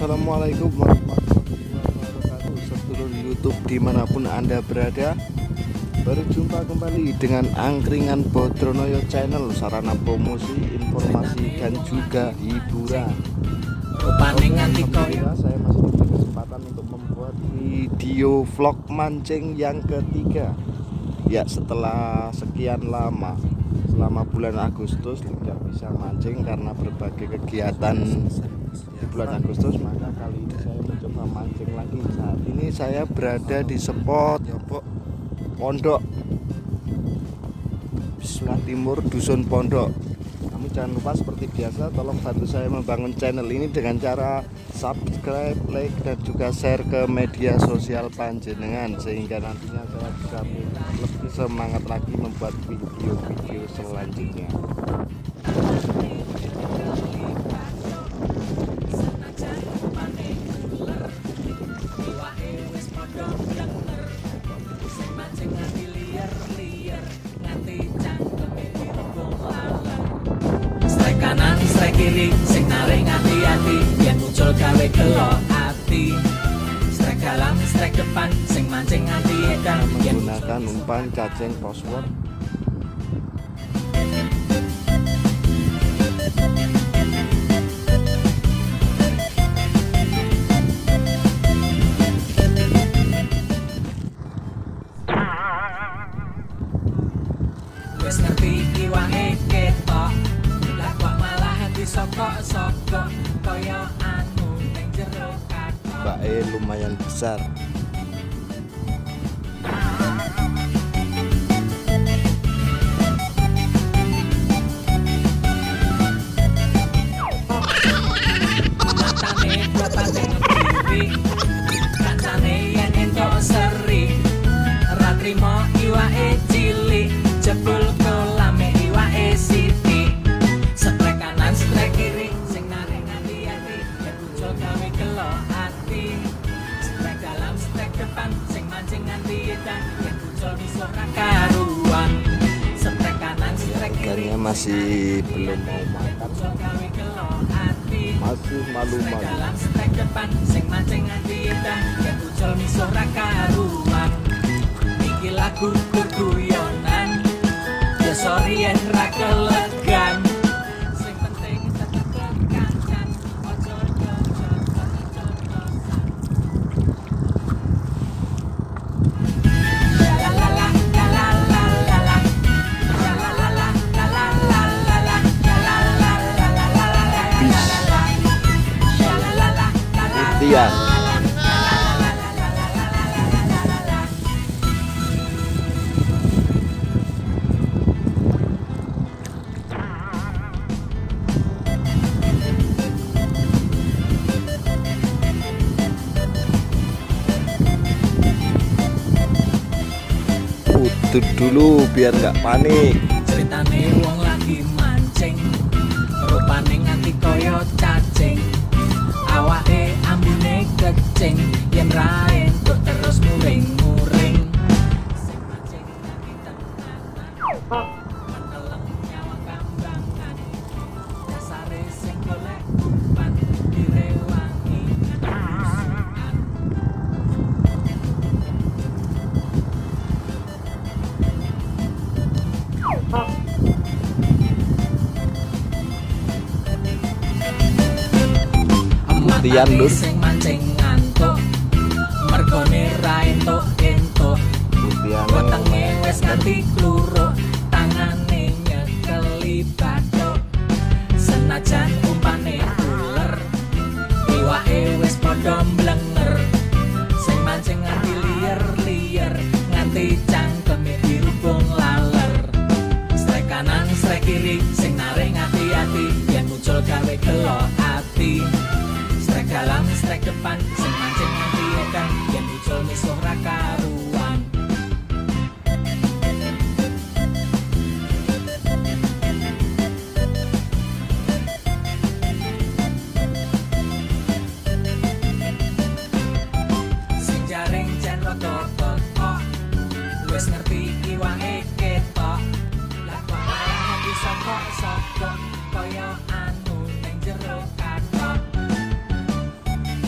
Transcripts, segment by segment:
Assalamualaikum warahmatullahi wabarakatuh. Sedulur YouTube dimanapun Anda berada, berjumpa kembali dengan Angkringan Bodronoyo Channel, sarana promosi, informasi dan juga hiburan. Alhamdulillah saya masih diberi kesempatan untuk membuat video vlog mancing yang ketiga. Ya, setelah sekian lama, selama bulan Agustus tidak bisa mancing karena berbagai kegiatan di bulan Agustus, maka kali ini saya mencoba mancing lagi. Saat ini saya berada di spot Pondok Bismillah Timur, Dusun Pondok. Kamu jangan lupa seperti biasa, tolong bantu saya membangun channel ini dengan cara subscribe, like, dan juga share ke media sosial panjenengan, sehingga nantinya saya bisa lebih semangat lagi membuat video-video selanjutnya. Kanan strek kiri sing naring hati-hati yen muncul gawe gelo ati, strek dalam strek depan sing mancing hati edan Menggunakan umpan cacing fosfor. wis ngerti iwake ketok sokok kaya anu ning jero katok. Bae lumayan besar. Matane bapane ngepipi, kancane yen entuk seri, ra trimo iwake cilik, jebul kolame iwake siti. Strek kanan strek kiri sing naring hati-hati yen muncul gawe gelo ati, strek dalam strek depan sing mancing nganti edan yen muncul bisa ra karuan. Strek kanan strek kiri masih belum mau makan, gawe gelo ati, masih malu-malu. dalam strek depan sing mancing nganti edan yen muncul bisa ra karuan. Iki lagu guyonan ya sorry yen ra kelegan. Iya. Tutup dulu biar nggak panik. Ceritane wong lagi mancing, rupane nganti kaya cacing, awake ambune kecing, yen ra entuk terus muring-muring. Sing mancing nganti tenanan, telem nyawa kambangan, dasare sing golek umpan direwangi. Kemudian lur, sing mancing ngantuk, mergone ra entuk-entuk, wetenge wis nganti kluruk, tangane nyekeli bathuk, senajan umpane uler, iwake wis padha mblenger, sing mancing nganti liyer-liyer, nganti cangkeme dirubung laler. Strek kanan strek kiri sing naring hati-hati yen muncul gawe gelo ati, strek dalam strek depan sing mancing nganti edan yen muncul misuh ra karuan. Sing jaring jan rada kok wis ngerti iwake ketok, lah kok malah bisa kok kaya anu ning jero katok.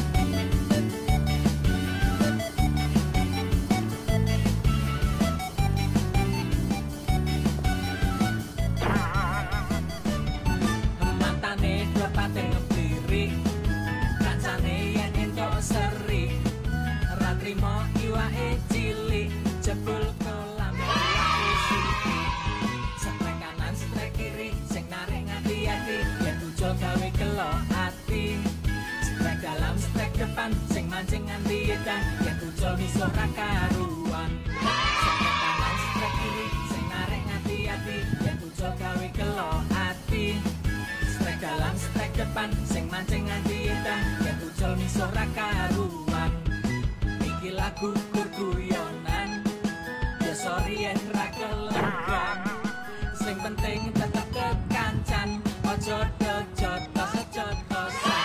mancing nganti edan yen ucul misuh ra karuan sing kanan strek kiri sing narik ngati-ati yen ucul gawe kelo ati strek dalam strek depan sing mancing nganti edan yen ucul misuh ra karuan iki lagu guyonan ya sorry yen ra kelegan sing penting tetep kekancan ojo jotos-jotosan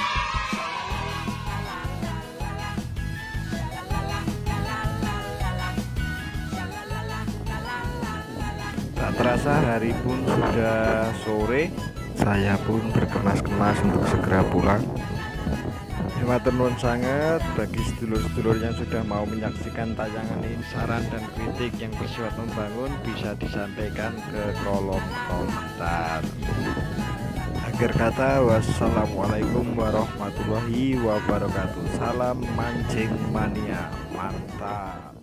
Tak terasa hari pun sudah sore. Saya pun berkemas-kemas untuk segera pulang. Matur nuwun sangat bagi sedulur-sedulur yang sudah mau menyaksikan tayangan ini. Saran dan kritik yang bersifat membangun bisa disampaikan ke kolom komentar. Akhir kata, wassalamualaikum warahmatullahi wabarakatuh. Salam mancing mania, mantap.